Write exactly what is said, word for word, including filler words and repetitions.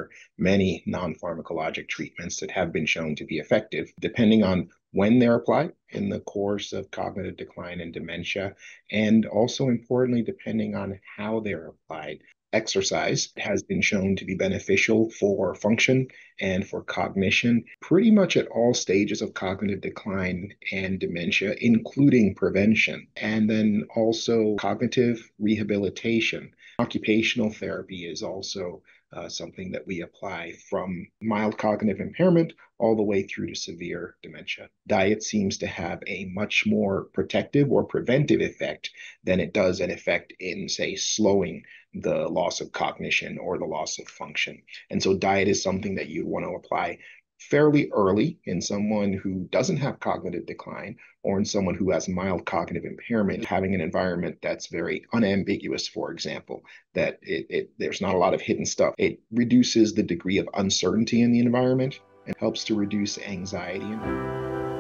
are many non-pharmacologic treatments that have been shown to be effective, depending on when they're applied in the course of cognitive decline and dementia, and also importantly, depending on how they're applied. Exercise has been shown to be beneficial for function and for cognition, pretty much at all stages of cognitive decline and dementia, including prevention. And then also cognitive rehabilitation. Occupational therapy is also uh, something that we apply from mild cognitive impairment all the way through to severe dementia. Diet seems to have a much more protective or preventive effect than it does an effect in, say, slowing the loss of cognition or the loss of function. And so diet is something that you want to apply fairly early in someone who doesn't have cognitive decline or in someone who has mild cognitive impairment, having an environment that's very unambiguous, for example, that it, it, there's not a lot of hidden stuff. It reduces the degree of uncertainty in the environment and helps to reduce anxiety.